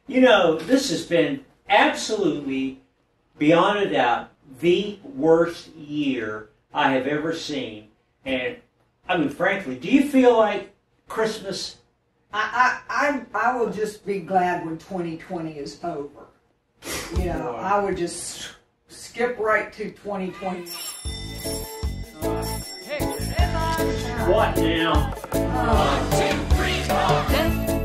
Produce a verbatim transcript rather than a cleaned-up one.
You know, this has been absolutely, beyond a doubt, the worst year I have ever seen. And, I mean, frankly, do you feel like Christmas? I, I, I, I will just be glad when twenty twenty is over. You know, I would just skip right to twenty twenty. What now? Uh, One, two, three, four.